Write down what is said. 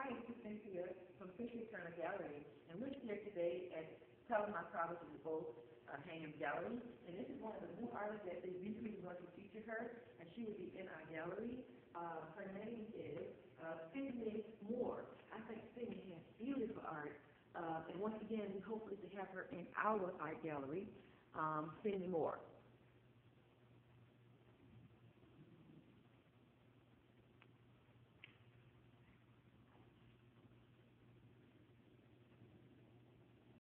Hi, this is Cynthia from Cynthia Turner Gallery, and we're here today at Palomar College in the Hanging Gallery, and this is one of the new artists that they recently want to feature her, and she will be in our gallery. Her name is Cynthia Moore. I think Cynthia has beautiful art, and once again, we hopefully to have her in our art gallery, Cynthia Moore.